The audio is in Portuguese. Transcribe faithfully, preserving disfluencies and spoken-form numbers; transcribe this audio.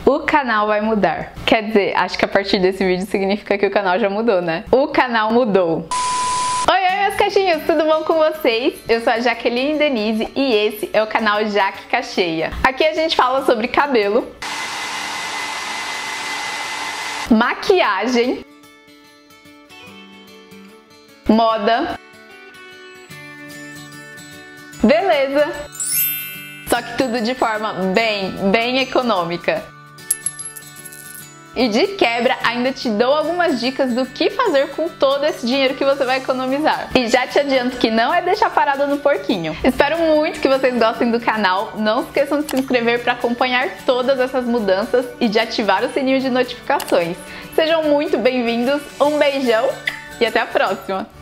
O canal vai mudar. Quer dizer, acho que a partir desse vídeo significa que o canal já mudou, né? O canal mudou. Oi, oi, meus cachinhos, tudo bom com vocês? Eu sou a Jaqueline Denise e esse é o canal Jaque Cacheia. Aqui a gente fala sobre cabelo, maquiagem, moda, beleza, só que tudo de forma bem, bem econômica. E de quebra, ainda te dou algumas dicas do que fazer com todo esse dinheiro que você vai economizar. E já te adianto que não é deixar parada no porquinho. Espero muito que vocês gostem do canal. Não se esqueçam de se inscrever para acompanhar todas essas mudanças e de ativar o sininho de notificações. Sejam muito bem-vindos, um beijão e até a próxima!